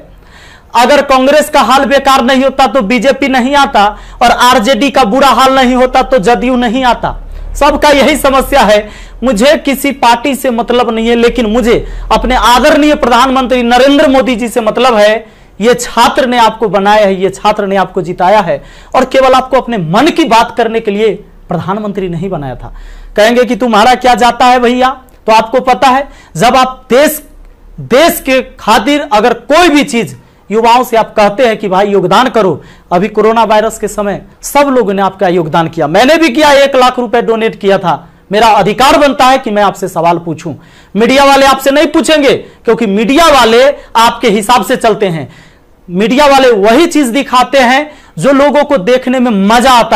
अगर कांग्रेस का हाल बेकार नहीं होता तो बीजेपी नहीं आता, और आरजेडी का बुरा हाल नहीं होता तो जदयू नहीं आता। सबका यही समस्या है। मुझे किसी पार्टी से मतलब नहीं है, लेकिन मुझे अपने आदरणीय प्रधानमंत्री नरेंद्र मोदी जी से मतलब है। ये छात्र ने आपको बनाया है, ये छात्र ने आपको जिताया है, और केवल आपको अपने मन की बात करने के लिए प्रधानमंत्री नहीं बनाया था। कहेंगे कि तुम्हारा क्या जाता है भैया, तो आपको पता है जब आप देश देश के खातिर अगर कोई भी चीज युवाओं से आप कहते हैं कि भाई योगदान करो, अभी कोरोना वायरस के समय सब लोगों ने आपका योगदान किया, मैंने भी किया, एक लाख रुपए डोनेट किया था। मेरा अधिकार बनता है कि मैं आपसे सवाल पूछूं। मीडिया वाले आपसे नहीं पूछेंगे, क्योंकि मीडिया वाले आपके हिसाब से चलते हैं। मीडिया वाले वही चीज दिखाते हैं जो लोगों को देखने में मजा आता है।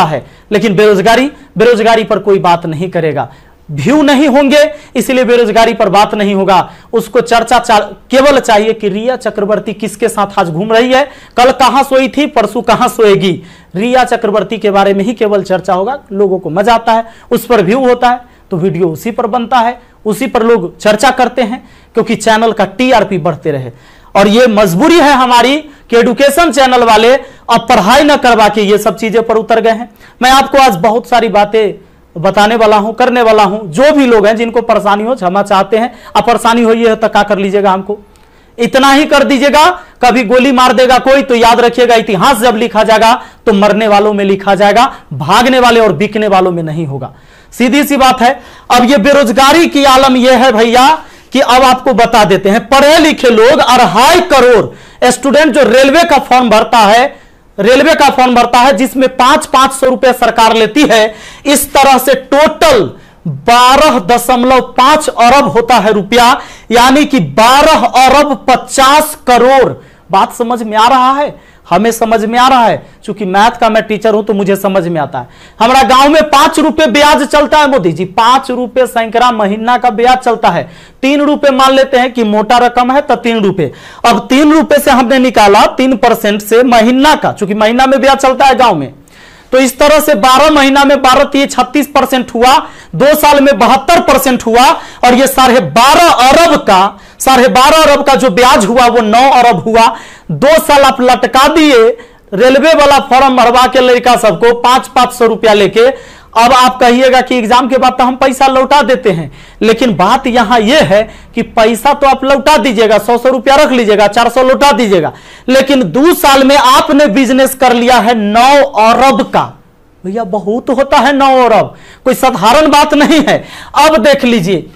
लेकिन बेरोजगारी बेरोजगारी पर कोई बात नहीं करेगा, व्यू नहीं होंगे इसलिए बेरोजगारी पर बात नहीं होगा। उसको चर्चा चा, केवल चाहिए कि रिया चक्रवर्ती किसके साथ आज घूम रही है, कल कहां सोई थी, परसों कहां सोएगी। रिया चक्रवर्ती के बारे में ही केवल चर्चा होगा, लोगों को मजा आता है, उस पर व्यू होता है तो वीडियो उसी पर बनता है, उसी पर लोग चर्चा करते हैं, क्योंकि चैनल का टीआरपी बढ़ते रहे। और ये मजबूरी है हमारी कि एडुकेशन चैनल वाले अब पढ़ाई न करवा के ये सब चीजें पर उतर गए हैं। मैं आपको आज बहुत सारी बातें बताने वाला हूं, करने वाला हूं। जो भी लोग हैं जिनको परेशानी हो, क्षमा चाहते हैं, अब परेशानी हो ये तो क्या कर लीजिएगा, हमको इतना ही कर दीजिएगा। कभी गोली मार देगा कोई तो याद रखिएगा, इतिहास जब लिखा जाएगा तो मरने वालों में लिखा जाएगा, भागने वाले और बिकने वालों में नहीं होगा। सीधी सी बात है। अब ये बेरोजगारी की आलम यह है भैया कि अब आपको बता देते हैं, पढ़े लिखे लोग अढ़ाई करोड़ स्टूडेंट जो रेलवे का फॉर्म भरता है, रेलवे का फॉर्म भरता है जिसमें पांच पांच सौ रुपए सरकार लेती है, इस तरह से टोटल बारह दशमलव पांच अरब होता है रुपया, यानी कि बारह अरब पचास करोड़। बात समझ में आ रहा है? हमें समझ में आ रहा है, क्योंकि मैथ का मैं टीचर हूं तो मुझे समझ में आता है। हमारा गांव में पांच रुपए ब्याज चलता है मोदी जी, पांच रुपए सैकड़ा महीना का ब्याज चलता है। तीन रुपए मान लेते हैं कि मोटा रकम है तो तीन रुपए, अब तीन रुपए से हमने निकाला तीन परसेंट से महीना का, क्योंकि महीना में ब्याज चलता है गांव में, तो इस तरह से बारह महीना में बारह तीन छत्तीस परसेंट हुआ, दो साल में बहत्तर परसेंट हुआ, और ये साढ़े बारह अरब का साढ़े बारह अरब का जो ब्याज हुआ वो नौ अरब हुआ। दो साल आप लटका दिए रेलवे वाला फॉर्म भरवा के लड़का सबको पांच पांच सौ रुपया लेके। अब आप कहिएगा कि एग्जाम के बाद तो हम पैसा लौटा देते हैं, लेकिन बात यहां यह है कि पैसा तो आप लौटा दीजिएगा, सौ सौ रुपया रख लीजिएगा, चार सौ लौटा दीजिएगा, लेकिन दो साल में आपने बिजनेस कर लिया है नौ अरब का। भैया बहुत होता है नौ अरब, कोई साधारण बात नहीं है। अब देख लीजिए,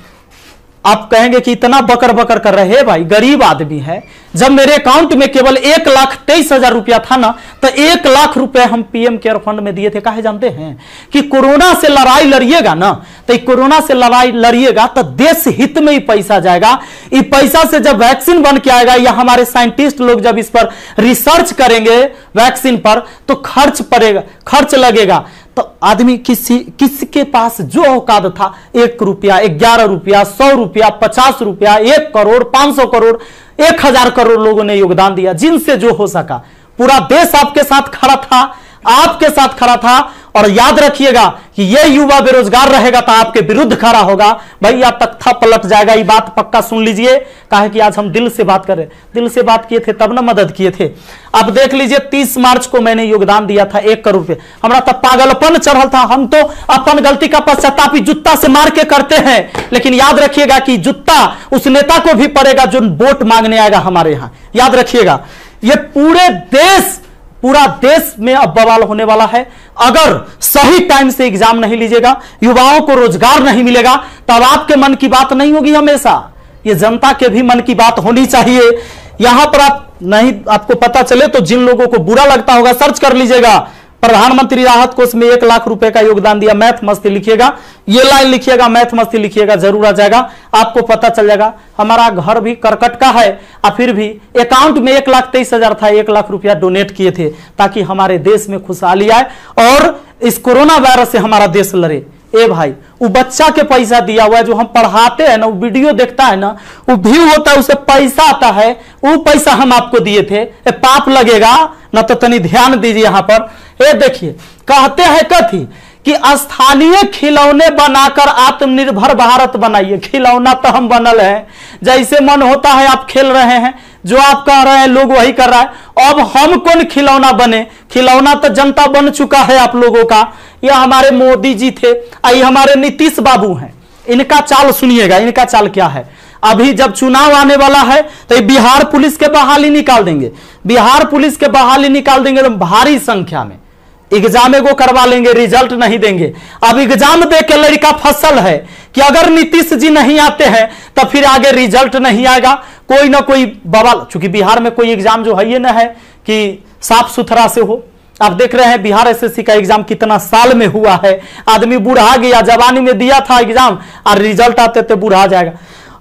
आप कहेंगे कि इतना बकर बकर कर रहे हैं, भाई गरीब आदमी है। जब मेरे अकाउंट में केवल एक लाख तेईस हजार रुपया था ना, तो एक लाख रुपए हम पीएम केयर फंड में दिए थे। काहे जानते हैं कि कोरोना से लड़ाई लड़िएगा ना, तो कोरोना से लड़ाई लड़िएगा तो देश हित में ही पैसा जाएगा। इस पैसा से जब वैक्सीन बन के आएगा या हमारे साइंटिस्ट लोग जब इस पर रिसर्च करेंगे वैक्सीन पर, तो खर्च पड़ेगा, खर्च लगेगा। तो आदमी किसी किसके पास जो औकात था, एक रुपया, ग्यारह रुपया, सौ रुपया, पचास रुपया, एक करोड़, पांच सौ करोड़, एक हजार करोड़ लोगों ने योगदान दिया, जिनसे जो हो सका। पूरा देश आपके साथ खड़ा था, आपके साथ खड़ा था। और याद रखिएगा कि यह युवा बेरोजगार रहेगा तो आपके विरुद्ध खड़ा होगा। भैया तख्ता पलट जाएगा, ये बात पक्का सुन लीजिए। कहा कि आज हम दिल से बात कर रहे, दिल से बात किए थे तब ना मदद किए थे। अब देख लीजिए, तीस मार्च को मैंने योगदान दिया था एक करोड़ रुपए। हमारा तब पागलपन चढ़ल था, हम तो अपन गलती का पश्चाताप जूता से मार के करते हैं, लेकिन याद रखिएगा कि जूता उस नेता को भी पड़ेगा जो वोट मांगने आएगा हमारे यहां। याद रखिएगा, ये पूरे देश पूरा देश में अब बवाल होने वाला है। अगर सही टाइम से एग्जाम नहीं लीजिएगा, युवाओं को रोजगार नहीं मिलेगा, तब आपके मन की बात नहीं होगी हमेशा, ये जनता के भी मन की बात होनी चाहिए। यहां पर आप नहीं, आपको पता चले तो जिन लोगों को बुरा लगता होगा सर्च कर लीजिएगा, प्रधानमंत्री राहत कोष में एक लाख रुपए का योगदान दिया, मैथ मस्ती लिखिएगा, ये लाइन लिखिएगा, मैथ मस्ती लिखिएगा, जरूर आ जाएगा, आपको पता चल जाएगा। हमारा घर भी करकट का है, और फिर भी अकाउंट में एक लाख तेईस हजार था, एक लाख रुपया डोनेट किए थे ताकि हमारे देश में खुशहाली आए और इस कोरोना वायरस से हमारा देश लड़े। ए भाई, वो बच्चा के पैसा दिया हुआ है, जो हम पढ़ाते हैं ना, वो वीडियो देखता है ना, वो व्यू होता है, उसे पैसा आता है, वो पैसा हम आपको दिए थे। ए, पाप लगेगा ना, तो तनी ध्यान दीजिए यहाँ पर। ये देखिए, कहते हैं कथी कि स्थानीय खिलौने बनाकर आत्मनिर्भर भारत बनाइए। खिलौना तो हम बनल है, जैसे मन होता है आप खेल रहे हैं, जो आप कह रहे हैं लोग वही कर रहा है। अब हम कौन खिलौना बने? खिलौना तो जनता बन चुका है आप लोगों का। यह हमारे मोदी जी थे, ये हमारे नीतीश बाबू हैं। इनका चाल सुनिएगा, इनका चाल क्या है। अभी जब चुनाव आने वाला है तो बिहार पुलिस के बहाली निकाल देंगे, बिहार पुलिस के बहाली निकाल देंगे तो भारी संख्या में एग्जाम को करवा लेंगे, रिजल्ट नहीं देंगे। अब एग्जाम दे के लड़का फसल है कि अगर नीतीश जी नहीं आते हैं तो फिर आगे रिजल्ट नहीं आएगा, कोई ना कोई बवाल। चूंकि बिहार में कोई एग्जाम जो है ये ना है कि साफ सुथरा से हो। आप देख रहे हैं बिहार एसएससी का एग्जाम कितना साल में हुआ है, आदमी बूढ़ा गया, जवानी में दिया था एग्जाम और रिजल्ट आते थे बूढ़ा जाएगा।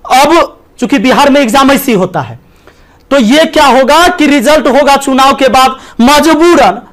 अब चूंकि बिहार में एग्जाम ऐसी होता है, तो ये क्या होगा कि रिजल्ट होगा चुनाव के बाद, मजबूरन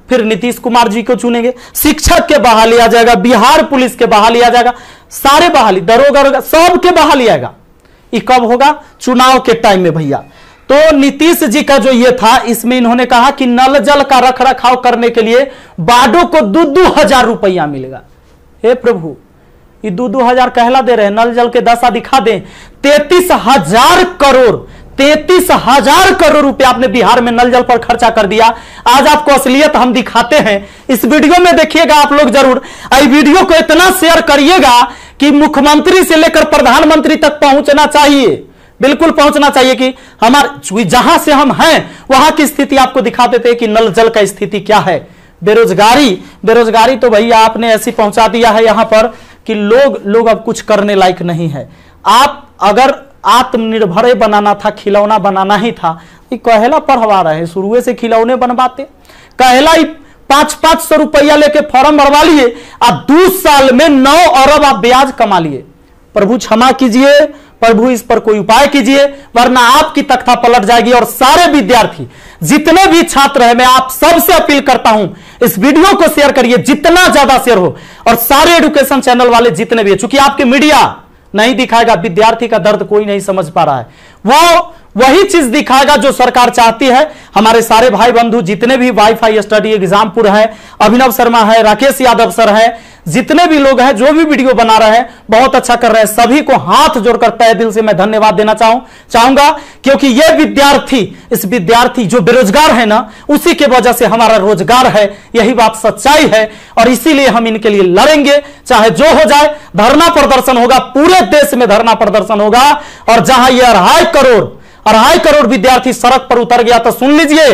फिर नीतीश कुमार जी को चुनेंगे, शिक्षक के बहाली आ जाएगा, बिहार पुलिस के बहाली आ जाएगा, सारे बहाली, दरोगा सब के बहाली आएगा। ये कब होगा? चुनाव के टाइम में भैया। तो नीतीश जी का जो ये था, इसमें इन्होंने कहा कि नल जल का रख रखाव करने के लिए बाडो को दो दो हजार रुपया मिलेगा। हे प्रभु, ये दो दो हजार कहला दे रहे हैं, नल जल के दशा दिखा दें। तैतीस हजार करोड़ तैतीस हजार करोड़ रुपया आपने बिहार में नल जल पर खर्चा कर दिया। आज आपको असलियत हम दिखाते हैं, इस वीडियो में देखिएगा आप लोग जरूर। इस वीडियो को इतना शेयर करिएगा कि मुख्यमंत्री से लेकर प्रधानमंत्री तक पहुंचना चाहिए, बिल्कुल पहुंचना चाहिए कि हमारे जहां से हम हैं वहां की स्थिति आपको दिखा देते हैं कि नल जल का स्थिति क्या है। बेरोजगारी बेरोजगारी तो भैया आपने ऐसी पहुंचा दिया है यहां पर कि लोग लोग अब कुछ करने लायक नहीं है। आप अगर आत्मनिर्भर बनाना था, खिलौना बनाना ही था, ये कहला पढ़वा रहे, शुरू से खिलौने बनवाते। कहला पांच पांच सौ रुपया लेके फॉर्म भरवा लिए, और दो साल में नौ अरब आप ब्याज कमा लिए। प्रभु क्षमा कीजिए, प्रभु इस पर कोई उपाय कीजिए, वरना आपकी तख्ता पलट जाएगी। और सारे विद्यार्थी, जितने भी छात्र हैं, मैं आप सबसे अपील करता हूं, इस वीडियो को शेयर करिए, जितना ज्यादा शेयर हो। और सारे एजुकेशन चैनल वाले जितने भी, चूंकि आपके मीडिया नहीं दिखाएगा, विद्यार्थी का दर्द कोई नहीं समझ पा रहा है, वो वही चीज दिखाएगा जो सरकार चाहती है। हमारे सारे भाई बंधु जितने भी वाईफाई स्टडी एग्जामपुर है, अभिनव शर्मा है, राकेश यादव सर है, जितने भी लोग हैं जो भी वीडियो बना रहे हैं, बहुत अच्छा कर रहे हैं। सभी को हाथ जोड़कर तहे दिल से मैं धन्यवाद देना चाहूं चाहूंगा, क्योंकि ये विद्यार्थी, इस विद्यार्थी जो बेरोजगार है ना, उसी के वजह से हमारा रोजगार है। यही बात सच्चाई है, और इसीलिए हम इनके लिए लड़ेंगे, चाहे जो हो जाए। धरना प्रदर्शन होगा, पूरे देश में धरना प्रदर्शन होगा। और जहां ये अढ़ाई करोड़ अढ़ाई करोड़ विद्यार्थी सड़क पर उतर गया, तो सुन लीजिए,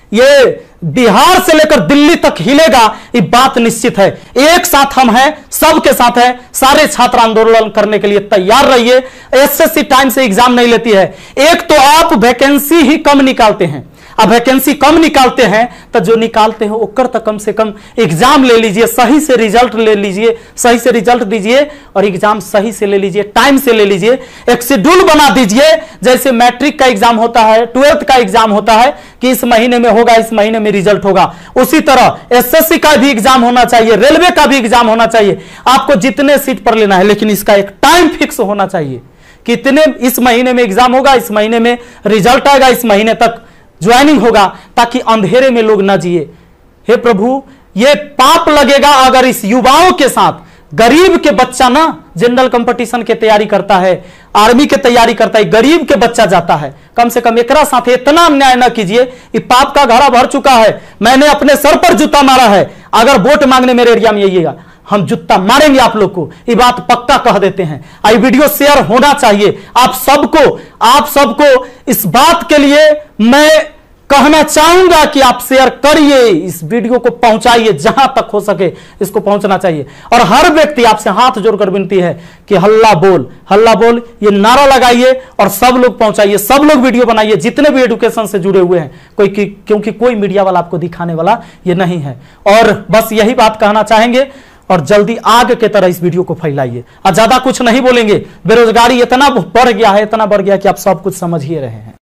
ये बिहार से लेकर दिल्ली तक हिलेगा, ये बात निश्चित है। एक साथ हम हैं, सबके साथ हैं। सारे छात्र आंदोलन करने के लिए तैयार रहिए। एसएससी टाइम से एग्जाम नहीं लेती है। एक तो आप वैकेंसी ही कम निकालते हैं, अब वैकेंसी कम निकालते हैं तो जो निकालते हैं ओकर तक कम से कम एग्जाम ले लीजिए, सही से रिजल्ट ले लीजिए, सही से रिजल्ट दीजिए, और एग्जाम सही से ले लीजिए, टाइम से ले लीजिए। एक शेड्यूल बना दीजिए, जैसे मैट्रिक का एग्जाम होता है, ट्वेल्थ का एग्जाम होता है कि इस महीने में होगा, इस महीने में रिजल्ट होगा, उसी तरह एसएससी का भी एग्जाम होना चाहिए, रेलवे का भी एग्जाम होना चाहिए। आपको जितने सीट पर लेना है, लेकिन इसका एक टाइम फिक्स होना चाहिए। कितने इस महीने में एग्जाम होगा, इस महीने में रिजल्ट आएगा, इस महीने तक ज्वाइनिंग होगा, ताकि अंधेरे में लोग ना जिए। हे प्रभु, ये पाप लगेगा अगर इस युवाओं के साथ गरीब के बच्चा ना जनरल कंपटीशन के तैयारी करता है, आर्मी के तैयारी करता है, गरीब के बच्चा जाता है। कम से कम एकरा साथ इतना अन्याय ना कीजिए। ये पाप का घड़ा भर चुका है। मैंने अपने सर पर जूता मारा है। अगर वोट मांगने मेरे एरिया में आइएगा, हम जूता मारेंगे आप लोग को, ये बात पक्का कह देते हैं। आई वीडियो शेयर होना चाहिए। आप सबको आप सबको इस बात के लिए मैं कहना चाहूंगा कि आप शेयर करिए, इस वीडियो को पहुंचाइए, जहां तक हो सके इसको पहुंचना चाहिए। और हर व्यक्ति आपसे हाथ जोड़कर विनती है कि हल्ला बोल, हल्ला बोल, ये नारा लगाइए और सब लोग पहुंचाइए, सब लोग वीडियो बनाइए, जितने भी एजुकेशन से जुड़े हुए हैं। कोई क्योंकि कोई मीडिया वाला आपको दिखाने वाला ये नहीं है। और बस यही बात कहना चाहेंगे, और जल्दी आग के तरह इस वीडियो को फैलाइए। और ज्यादा कुछ नहीं बोलेंगे। बेरोजगारी इतना बढ़ गया है, इतना बढ़ गया कि आप सब कुछ समझ ही रहे हैं।